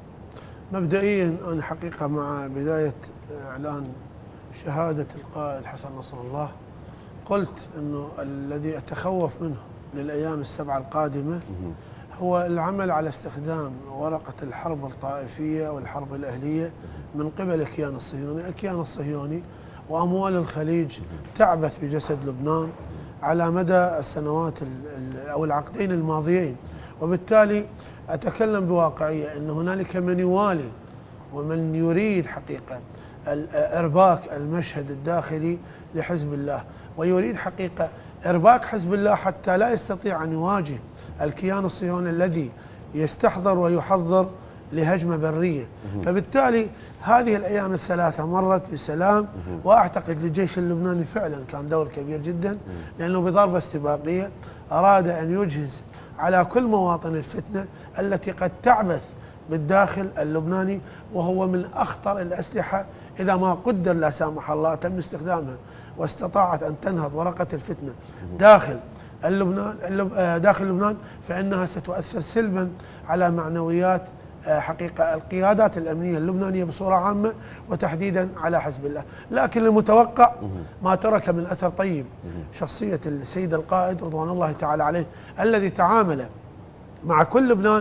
مبدئيا أنا حقيقة مع بداية إعلان شهادة القائد حسن نصر الله قلت أنه الذي أتخوف منه للأيام السبعة القادمة هو العمل على استخدام ورقة الحرب الطائفية والحرب الأهلية من قبل الكيان الصهيوني. الكيان الصهيوني وأموال الخليج تعبث بجسد لبنان على مدى السنوات أو العقدين الماضيين، وبالتالي أتكلم بواقعية أن هنالك من يوالي ومن يريد حقيقة إرباك المشهد الداخلي لحزب الله، ويريد حقيقة إرباك حزب الله حتى لا يستطيع أن يواجه الكيان الصهيوني الذي يستحضر ويحضر لهجمة برية. فبالتالي هذه الأيام الثلاثة مرت بسلام، وأعتقد للجيش اللبناني فعلا كان دور كبير جدا، لأنه بضربة استباقية أراد أن يجهز على كل مواطن الفتنة التي قد تعبث بالداخل اللبناني، وهو من أخطر الأسلحة إذا ما قدر لا سامح الله تم استخدامها واستطاعت أن تنهض ورقة الفتنة داخل اللبنان داخل لبنان، فإنها ستؤثر سلبا على معنويات حقيقة القيادات الأمنية اللبنانية بصورة عامة، وتحديدا على حزب الله. لكن المتوقع ما ترك من أثر طيب شخصية السيد القائد رضوان الله تعالى عليه، الذي تعامل مع كل لبنان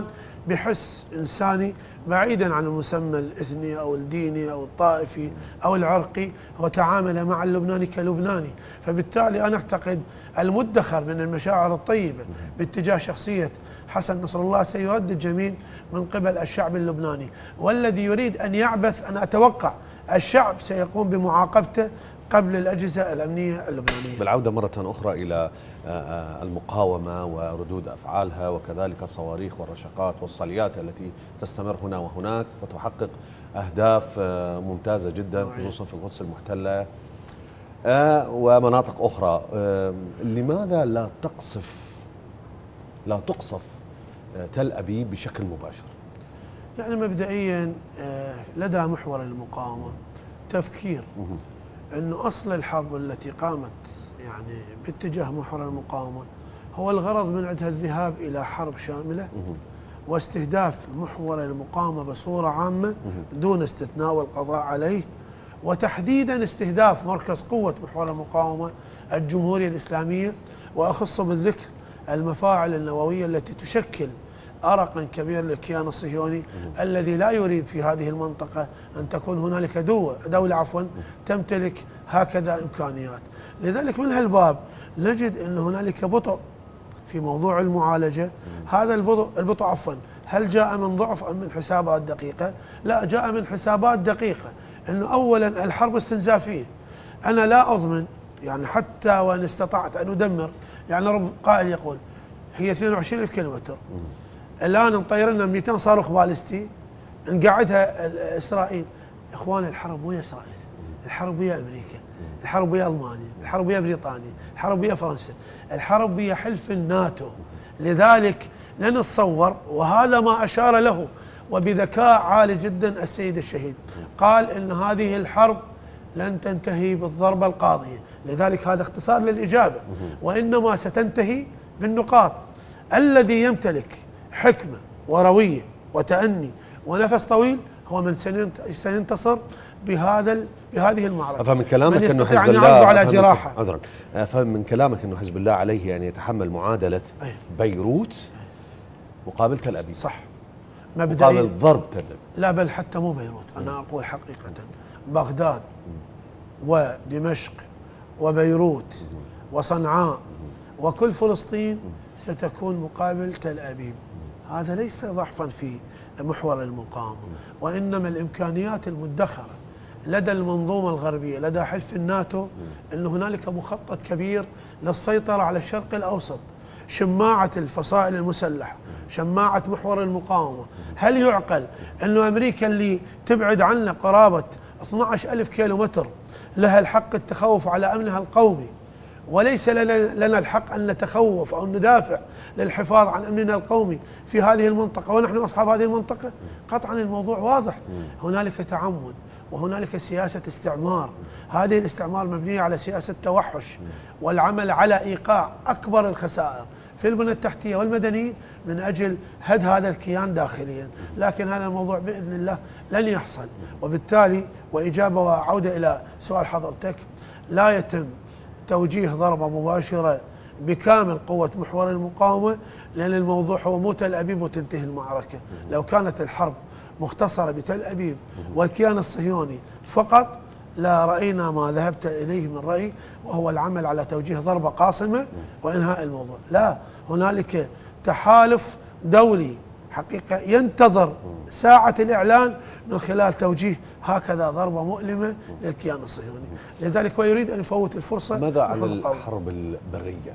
بحس إنساني بعيدا عن المسمى الإثني أو الديني أو الطائفي أو العرقي، هو تعامل مع اللبناني كلبناني. فبالتالي أنا أعتقد المدخر من المشاعر الطيبة باتجاه شخصية حسن نصر الله سيردد جميل من قبل الشعب اللبناني، والذي يريد أن يعبث أنا أتوقع الشعب سيقوم بمعاقبته قبل الأجهزة الأمنية اللبنانية. بالعودة مرة أخرى إلى المقاومة وردود أفعالها، وكذلك الصواريخ والرشقات والصليات التي تستمر هنا وهناك وتحقق أهداف ممتازة جدا خصوصا في القدس المحتلة ومناطق أخرى. لماذا لا تقصف لا تقصف تل أبيب بشكل مباشر؟ يعني مبدئيا لدى محور المقاومة تفكير أنه أصل الحرب التي قامت يعني باتجاه محور المقاومة هو الغرض من عندها الذهاب إلى حرب شاملة واستهداف محور المقاومة بصورة عامة دون استثناء والقضاء عليه، وتحديدا استهداف مركز قوة محور المقاومة الجمهورية الإسلامية، وأخص بالذكر المفاعل النووية التي تشكل أرقا كبير للكيان الصهيوني الذي لا يريد في هذه المنطقة أن تكون هنالك دولة, دولة عفوا تمتلك هكذا إمكانيات. لذلك من هالباب نجد أن هنالك بطء في موضوع المعالجة. هذا البطء, البطء عفوا هل جاء من ضعف أم من حسابات دقيقة؟ لا، جاء من حسابات دقيقة. أنه أولا الحرب استنزافية، أنا لا أضمن يعني حتى وإن استطعت أن أدمر، يعني رب قائل يقول هي اثنين وعشرين ألف كيلومتر، الآن نطير لنا مئتين صاروخ باليستي نقعدها إسرائيل. إخوان الحرب ويا إسرائيل، الحرب ويا أمريكا، الحرب ويا ألمانيا، الحرب ويا بريطانيا، الحرب ويا فرنسا، الحرب ويا حلف الناتو. لذلك لن نتصور، وهذا ما أشار له وبذكاء عالي جدا السيد الشهيد، قال إن هذه الحرب لن تنتهي بالضربة القاضية. لذلك هذا اختصار للإجابة، وإنما ستنتهي بالنقاط. الذي يمتلك حكمة وروية وتأني ونفس طويل هو من سينتصر بهذا بهذه المعركة. أفهم من كلامك أنه حزب الله على جراحة عذرا أفهم من كلامك أنه حزب الله عليه أن يتحمل معادلة أيه. بيروت مقابل تل أبيب. صح، مبدئيا مقابل ضرب تل أبيب. لا بل حتى مو بيروت، أنا أقول حقيقة بغداد ودمشق وبيروت وصنعاء وكل فلسطين ستكون مقابل تل أبيب. هذا ليس ضعفا في محور المقاومة، وإنما الإمكانيات المدخرة لدى المنظومة الغربية لدى حلف الناتو أن هنالك مخطط كبير للسيطرة على الشرق الأوسط. شماعة الفصائل المسلحة، شماعة محور المقاومة. هل يعقل أنه أمريكا اللي تبعد عنا قرابة اثني عشر ألف كيلو متر لها الحق التخوف على أمنها القومي، وليس لنا الحق أن نتخوف أو ندافع للحفاظ عن أمننا القومي في هذه المنطقة ونحن أصحاب هذه المنطقة؟ قطعا الموضوع واضح. هنالك تعمد وهنالك سياسة استعمار. هذه الاستعمار مبنية على سياسة توحش والعمل على إيقاع أكبر الخسائر في البنى التحتية والمدنية من أجل هد هذا الكيان داخليا. لكن هذا الموضوع بإذن الله لن يحصل. وبالتالي وإجابة وعودة إلى سؤال حضرتك، لا يتم توجيه ضربة مباشرة بكامل قوة محور المقاومة، لأن الموضوع هو مو تل أبيب وتنتهي المعركة. لو كانت الحرب مختصرة بتل أبيب والكيان الصهيوني فقط لا رأينا ما ذهبت إليه من رأي، وهو العمل على توجيه ضربة قاصمة وإنهاء الموضوع. لا، هنالك تحالف دولي حقيقة ينتظر ساعة الإعلان من خلال توجيه هكذا ضربة مؤلمة للكيان الصهيوني. لذلك هو يريد أن يفوت الفرصة. ماذا عن الحرب البرية؟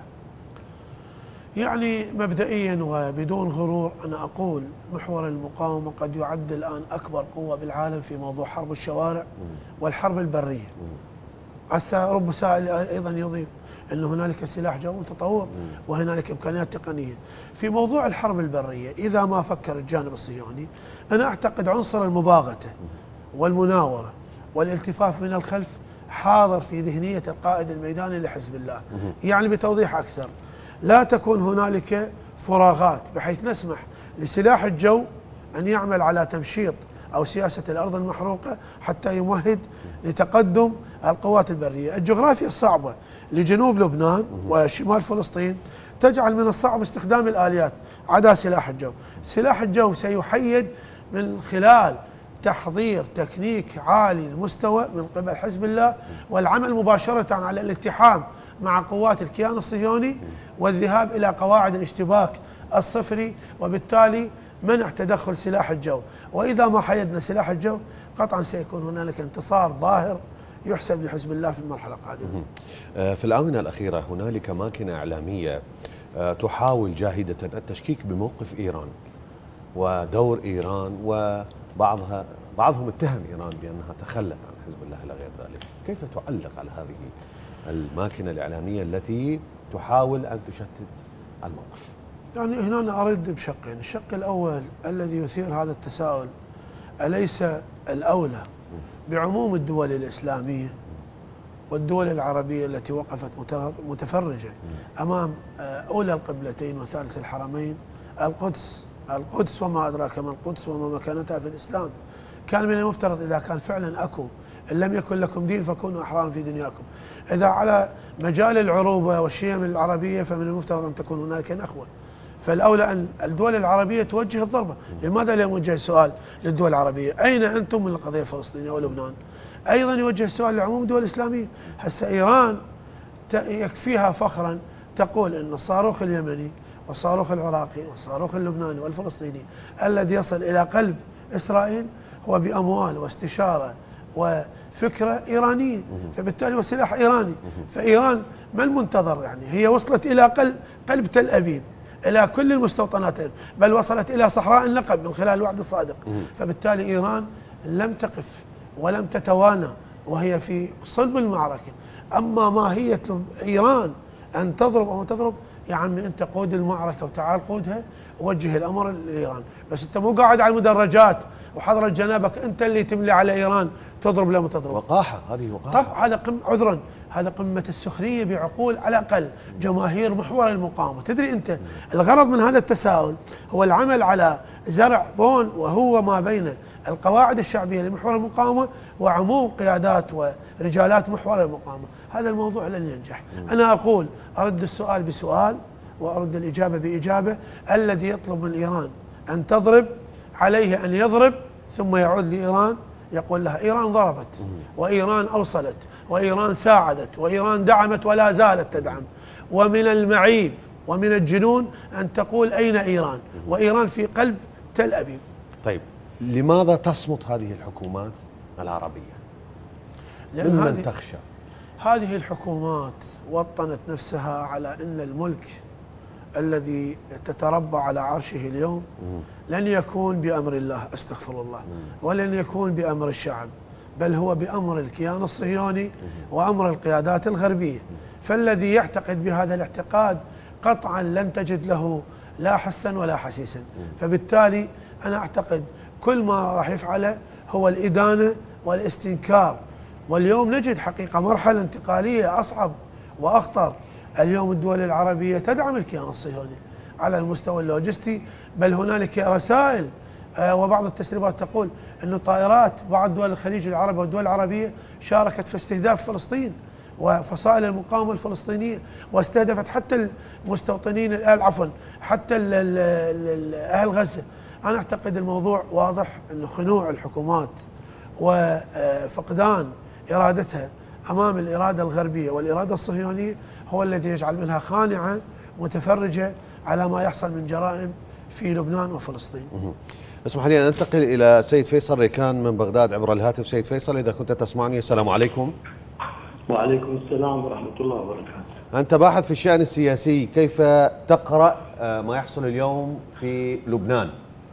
يعني مبدئيا وبدون غرور أنا أقول محور المقاومة قد يعد الآن أكبر قوة بالعالم في موضوع حرب الشوارع والحرب البرية. عسى رب سائل أيضا يضيف أن هنالك سلاح جو متطور وهنالك إمكانيات تقنية. في موضوع الحرب البرية إذا ما فكر الجانب الصهيوني، أنا أعتقد عنصر المباغتة والمناورة والالتفاف من الخلف حاضر في ذهنية القائد الميداني لحزب الله. يعني بتوضيح أكثر، لا تكون هنالك فراغات بحيث نسمح لسلاح الجو أن يعمل على تمشيط أو سياسة الأرض المحروقة حتى يمهد لتقدم القوات البرية. الجغرافيا الصعبة لجنوب لبنان وشمال فلسطين تجعل من الصعب استخدام الآليات عدا سلاح الجو. سلاح الجو سيحيد من خلال تحضير تكنيك عالي المستوى من قبل حزب الله، والعمل مباشرة على الالتحام مع قوات الكيان الصهيوني والذهاب إلى قواعد الاشتباك الصفري، وبالتالي منع تدخل سلاح الجو. وإذا ما حيدنا سلاح الجو قطعا سيكون هنالك انتصار باهر يحسب لحزب الله في المرحلة القادمة. في الآونة الأخيرة هنالك ماكينة إعلامية تحاول جاهدة التشكيك بموقف إيران ودور إيران، وبعضها بعضهم اتهم إيران بأنها تخلت عن حزب الله إلى غير ذلك. كيف تعلق على هذه الماكينة الإعلامية التي تحاول أن تشتت الموقف؟ يعني هنا أنا أرد بشقين. الشق الأول الذي يثير هذا التساؤل، أليس الأولى بعموم الدول الإسلامية والدول العربية التي وقفت متفرجة أمام أولى القبلتين وثالث الحرمين القدس القدس وما أدراك ما القدس وما مكانتها في الإسلام، كان من المفترض إذا كان فعلا أكو إن لم يكن لكم دين فكونوا أحرارا في دنياكم. إذا على مجال العروبة والشيم العربية فمن المفترض أن تكون هناك نخوة، فالأولى أن الدول العربية توجه الضربة. لماذا لا يوجه السؤال للدول العربية أين أنتم من القضية الفلسطينية ولبنان؟ أيضا يوجه السؤال لعموم الدول الإسلامية. هسه إيران يكفيها فخرا تقول أن الصاروخ اليمني والصاروخ العراقي والصاروخ اللبناني والفلسطيني الذي يصل إلى قلب إسرائيل هو بأموال واستشارة وفكرة إيرانية، فبالتالي وسلاح إيراني. فإيران ما المنتظر؟ يعني هي وصلت إلى قلب قلب تل أبيب، إلى كل المستوطنات، بل وصلت إلى صحراء النقب من خلال الوعد الصادق. فبالتالي إيران لم تقف ولم تتوانى وهي في صلب المعركة. أما ماهية إيران أن تضرب أو ما تضرب، يا عمي أنت قود المعركة وتعال قودها، وجه الأمر لإيران، بس أنت مو قاعد على المدرجات وحضرة جنابك أنت اللي تملي على إيران تضرب لا ما تضرب. وقاحة، هذه وقاحة. طب هذا قم عذرا هذا قمة السخرية بعقول على الأقل جماهير محور المقاومة. تدري أنت الغرض من هذا التساؤل هو العمل على زرع بون وهو ما بين القواعد الشعبية لمحور المقاومة وعموم قيادات ورجالات محور المقاومة. هذا الموضوع لن ينجح. أنا أقول أرد السؤال بسؤال وأرد الإجابة بإجابة. الذي يطلب من إيران أن تضرب عليه أن يضرب ثم يعود لإيران يقول لها إيران ضربت وإيران أوصلت وإيران ساعدت وإيران دعمت ولا زالت تدعم. ومن المعيب ومن الجنون أن تقول أين إيران وإيران في قلب تل أبيب. طيب لماذا تصمت هذه الحكومات العربية؟ لأن ممن هذه تخشى؟ هذه الحكومات وطنت نفسها على أن الملك الذي تتربع على عرشه اليوم لن يكون بأمر الله استغفر الله، ولن يكون بأمر الشعب، بل هو بأمر الكيان الصهيوني وأمر القيادات الغربية. فالذي يعتقد بهذا الاعتقاد قطعا لن تجد له لا حسا ولا حسيسا. فبالتالي أنا أعتقد كل ما راح يفعله هو الإدانة والاستنكار. واليوم نجد حقيقة مرحلة انتقالية أصعب وأخطر. اليوم الدول العربية تدعم الكيان الصهيوني على المستوى اللوجستي، بل هنالك رسائل وبعض التسريبات تقول أن طائرات بعض دول الخليج العربي والدول العربية شاركت في استهداف فلسطين وفصائل المقاومة الفلسطينية، واستهدفت حتى المستوطنين عفوا حتى ال ال ال أهل غزة. أنا أعتقد الموضوع واضح أن خنوع الحكومات وفقدان إرادتها أمام الإرادة الغربية والإرادة الصهيونية هو الذي يجعل منها خانعة متفرجة على ما يحصل من جرائم في لبنان وفلسطين. اسمح لي أن أنتقل إلى سيد فيصل ريكان من بغداد عبر الهاتف. سيد فيصل إذا كنت تسمعني، السلام عليكم. وعليكم السلام ورحمة الله وبركاته. أنت باحث في الشأن السياسي، كيف تقرأ ما يحصل اليوم في لبنان؟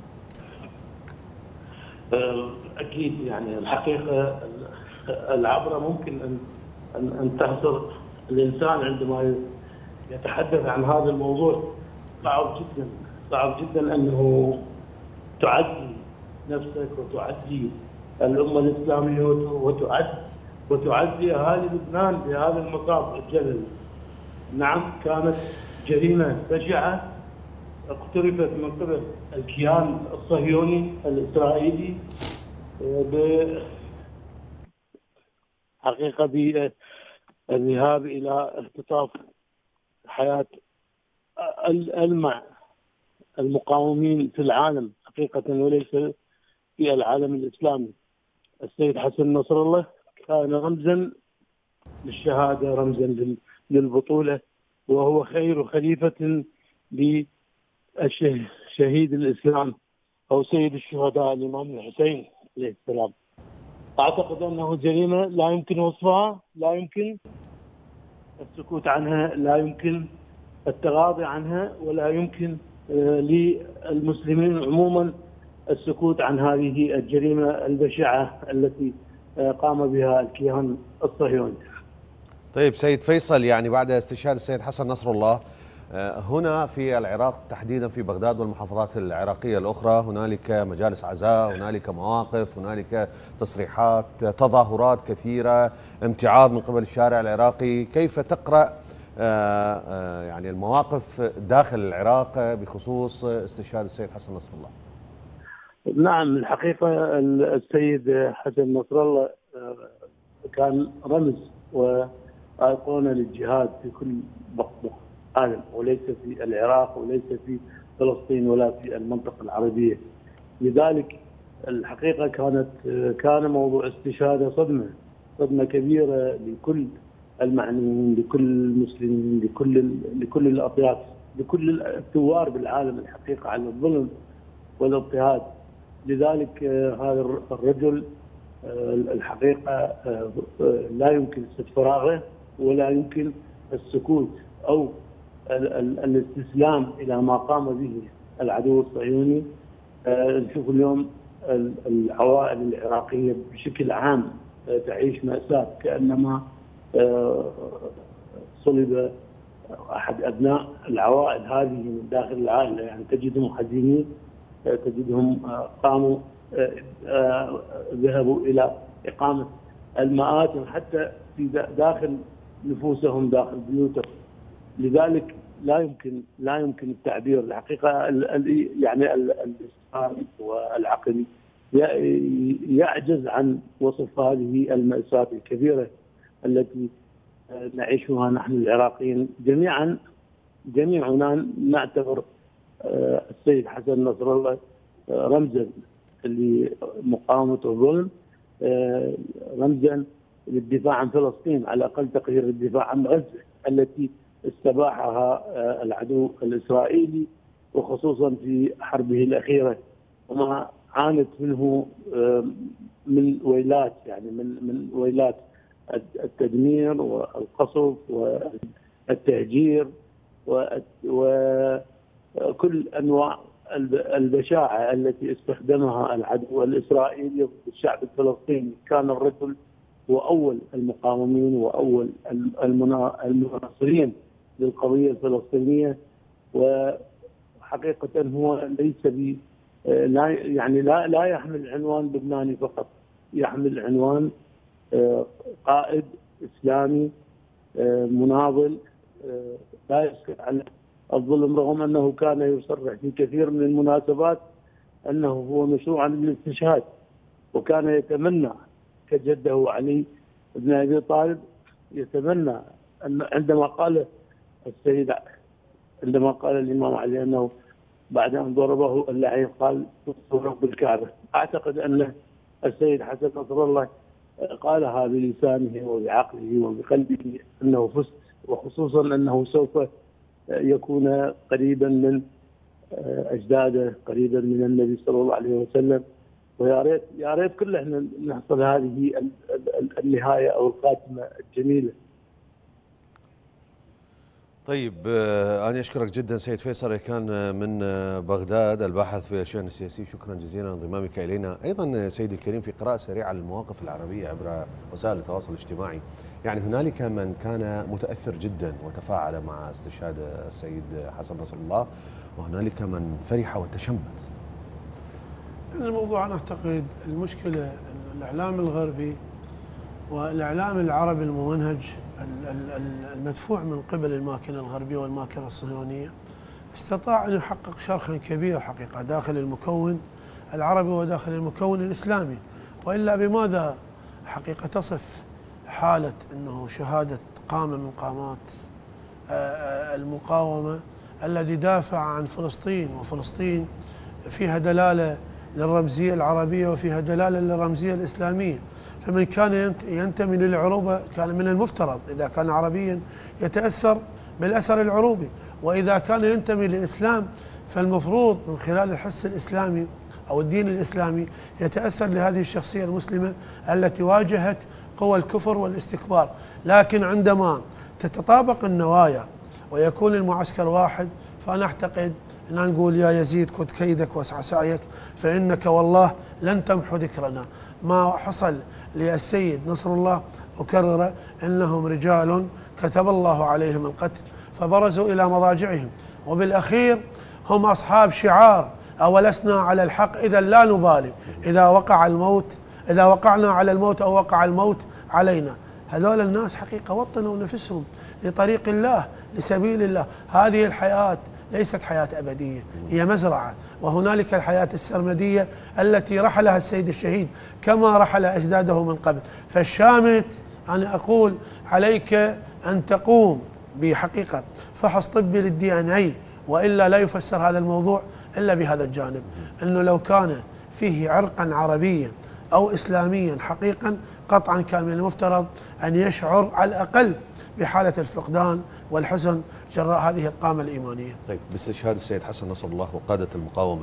أكيد يعني الحقيقة العبرة ممكن أن أن تحصر الإنسان عندما يتحدث عن هذا الموضوع. صعب جدا صعب جدا أنه تعدي نفسك وتعدي الأمة الإسلامية وتعدي وتعدي أهالي لبنان بهذا المصاب الجلل. نعم كانت جريمة بشعة اقترفت من قبل الكيان الصهيوني الإسرائيلي بحقيقة بالذهاب إلى اختطاف حياة ألمع المقاومين في العالم حقيقة وليس في العالم الإسلامي. السيد حسن نصر الله كان رمزا للشهادة، رمزا للبطولة، وهو خير خليفة لشهيد الإسلام أو سيد الشهداء الإمام الحسين عليه السلام. أعتقد أنه جريمة لا يمكن وصفها، لا يمكن السكوت عنها، لا يمكن التغاضي عنها، ولا يمكن للمسلمين عموما السكوت عن هذه الجريمة البشعة التي قام بها الكيان الصهيوني. طيب سيد فيصل، يعني بعد استشهاد السيد حسن نصر الله هنا في العراق تحديدا في بغداد والمحافظات العراقية الأخرى هنالك مجالس عزاء، هنالك مواقف، هنالك تصريحات، تظاهرات كثيرة، امتعاض من قبل الشارع العراقي. كيف تقرأ يعني المواقف داخل العراق بخصوص استشهاد السيد حسن نصر الله؟ نعم، الحقيقة السيد حسن نصر الله كان رمز وأيقونة للجهاد في كل بقبق العالم، وليس في العراق وليس في فلسطين ولا في المنطقة العربية. لذلك الحقيقة كانت كان موضوع استشهاده صدمة صدمة كبيرة لكل المعنيين، لكل المسلمين، لكل لكل الأطياف، لكل الثوار بالعالم الحقيقة على الظلم والاضطهاد. لذلك هذا الرجل الحقيقة لا يمكن سد فراغه، ولا يمكن السكوت أو الاستسلام إلى ما قام به العدو الصهيوني. نشوف اليوم العوائل العراقية بشكل عام تعيش مأساة، كأنما صلب أحد أبناء العوائل هذه من داخل العائلة. يعني تجدهم حزينين، تجدهم قاموا ذهبوا إلى إقامة المآتم حتى في داخل نفوسهم، داخل بيوتهم. لذلك لا يمكن لا يمكن التعبير الحقيقة. يعني اللسان والعقل يعجز عن وصف هذه المأساة الكبيرة التي نعيشها نحن العراقيين جميعا. جميعنا نعتبر السيد حسن نصر الله رمزا لمقاومة الظلم، رمزا للدفاع عن فلسطين، على أقل تقدير الدفاع عن غزة التي استباحها العدو الإسرائيلي، وخصوصا في حربه الأخيرة، وما عانت منه من ويلات، يعني من من ويلات التدمير والقصف والتهجير وكل أنواع البشاعة التي استخدمها العدو الإسرائيلي ضد الشعب الفلسطيني. كان الرجل هو أول المقاومين وأول المناصرين للقضية الفلسطينية، وحقيقة هو ليس ب لا يعني لا لا يحمل عنوان لبناني فقط، يحمل عنوان قائد إسلامي مناضل لا يسكت عن الظلم، رغم أنه كان يصرح في كثير من المناسبات أنه هو مشروع عن الاستشهاد، وكان يتمنى كجده علي بن أبي طالب، يتمنى أن عندما قال السيد عندما قال الإمام علي أنه بعد أن ضربه اللعين قال رب الكعبة. أعتقد أن السيد حسن نصر الله قالها بلسانه وبعقله وبقلبه أنه فزت، وخصوصا أنه سوف يكون قريبا من أجداده، قريبا من النبي صلى الله عليه وسلم. ويا ريت يا ريت كلنا نحصل هذه النهاية أو الخاتمة الجميلة. طيب أنا أشكرك جدا سيد فيصل، كان من بغداد الباحث في الشأن السياسي. شكرا جزيلا لانضمامك إلينا. أيضا سيدي الكريم، في قراءة سريعة للمواقف العربية عبر وسائل التواصل الاجتماعي، يعني هنالك من كان متأثر جدا وتفاعل مع استشهاد السيد حسن نصر الله، وهنالك من فرح وتشمت. الموضوع أنا أعتقد المشكلة أن الإعلام الغربي والإعلام العربي الممنهج المدفوع من قبل الماكنة الغربية والماكنة الصهيونية استطاع أن يحقق شرخا كبير حقيقة داخل المكون العربي وداخل المكون الإسلامي. وإلا بماذا حقيقة تصف حالة أنه شهادة قامة من قامات المقاومة الذي دافع عن فلسطين، وفلسطين فيها دلالة للرمزية العربية وفيها دلالة للرمزية الإسلامية. فمن كان ينتمي للعروبة كان من المفترض إذا كان عربيا يتأثر بالأثر العروبي، وإذا كان ينتمي للإسلام فالمفروض من خلال الحس الإسلامي أو الدين الإسلامي يتأثر لهذه الشخصية المسلمة التي واجهت قوى الكفر والاستكبار. لكن عندما تتطابق النوايا ويكون المعسكر واحد، فأنا أعتقد أن نقول يا يزيد كد كيدك واسع سعيك، فإنك والله لن تمحو ذكرنا. ما حصل للسيد نصر الله أكرر إنهم رجال كتب الله عليهم القتل فبرزوا إلى مضاجعهم، وبالأخير هم أصحاب شعار أولسنا على الحق إذا لا نبالي إذا وقع الموت إذا وقعنا على الموت أو وقع الموت علينا. هذول الناس حقيقة وطنوا نفسهم لطريق الله لسبيل الله. هذه الحياة ليست حياة أبدية، هي مزرعة، وهنالك الحياة السرمدية التي رحلها السيد الشهيد كما رحل أجداده من قبل. فالشامت أنا أقول عليك أن تقوم بحقيقة فحص طبي للدي ان اي، وإلا لا يفسر هذا الموضوع إلا بهذا الجانب، أنه لو كان فيه عرقا عربيا أو إسلاميا حقيقا قطعا كان من المفترض أن يشعر على الأقل بحالة الفقدان والحزن جراء هذه القامة الإيمانية. طيب، باستشهاد السيد حسن نصر الله وقادة المقاومة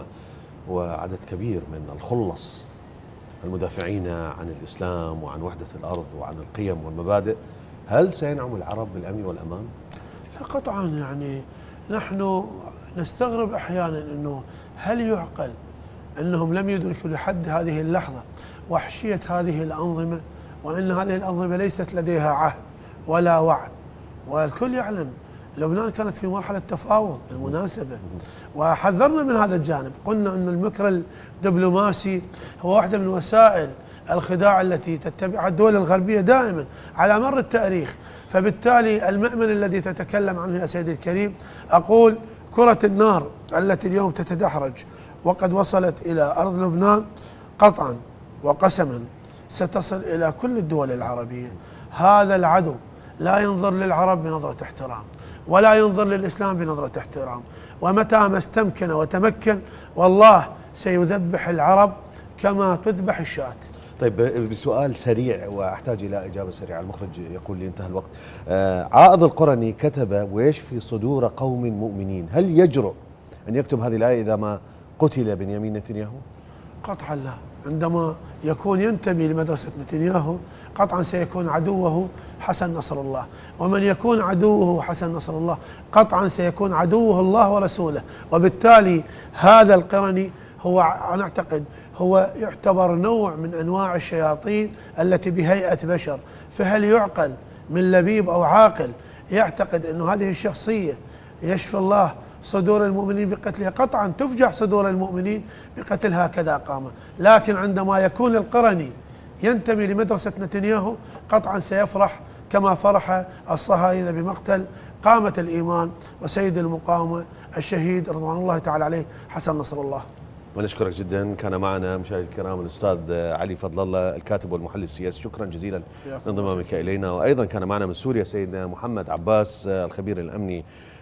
وعدد كبير من الخلص المدافعين عن الإسلام وعن وحدة الأرض وعن القيم والمبادئ، هل سينعم العرب بالأمن والأمان؟ لا قطعا. يعني نحن نستغرب أحيانا أنه هل يعقل أنهم لم يدركوا لحد هذه اللحظة وحشية هذه الأنظمة، وأن هذه الأنظمة ليست لديها عهد ولا وعد. والكل يعلم لبنان كانت في مرحلة تفاوض بالمناسبة، وحذرنا من هذا الجانب، قلنا أن المكر الدبلوماسي هو واحدة من وسائل الخداع التي تتبعها الدول الغربية دائما على مر التاريخ. فبالتالي المأمن الذي تتكلم عنه يا سيدي الكريم، أقول كرة النار التي اليوم تتدحرج وقد وصلت إلى أرض لبنان قطعا وقسما ستصل إلى كل الدول العربية. هذا العدو لا ينظر للعرب بنظرة احترام ولا ينظر للإسلام بنظرة احترام، ومتى ما استمكن وتمكن والله سيذبح العرب كما تذبح الشاة. طيب، بسؤال سريع واحتاج الى اجابه سريعه، المخرج يقول لي انتهى الوقت. آه عائض القرني كتب ويشفي صدور قوم مؤمنين، هل يجرؤ ان يكتب هذه الايه اذا ما قتل بنيامين نتنياهو؟ قطعا لا. عندما يكون ينتمي لمدرسة نتنياهو قطعا سيكون عدوه حسن نصر الله، ومن يكون عدوه حسن نصر الله قطعا سيكون عدوه الله ورسوله. وبالتالي هذا القرني هو أنا أعتقد هو يعتبر نوع من أنواع الشياطين التي بهيئة بشر. فهل يعقل من لبيب أو عاقل يعتقد أن هذه الشخصية يشفي الله صدور المؤمنين بقتلها؟ قطعا تفجع صدور المؤمنين بقتل هكذا قامة. لكن عندما يكون القرني ينتمي لمدرسة نتنياهو قطعا سيفرح كما فرح الصهاينة بمقتل قامة الإيمان وسيد المقاومة الشهيد رضوان الله تعالى عليه حسن نصر الله. ونشكرك جدا. كان معنا مشاهدينا الكرام الأستاذ علي فضل الله الكاتب والمحلل السياسي، شكرا جزيلا لانضمامك إلينا. وأيضا كان معنا من سوريا سيدنا محمد عباس الخبير الأمني،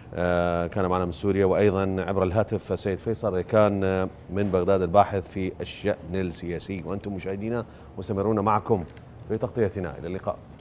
كان معنا من سوريا، وأيضا عبر الهاتف سيد فيصل كان من بغداد الباحث في الشأن السياسي. وأنتم مشاهدينا مستمرون معكم في تغطيتنا، إلى اللقاء.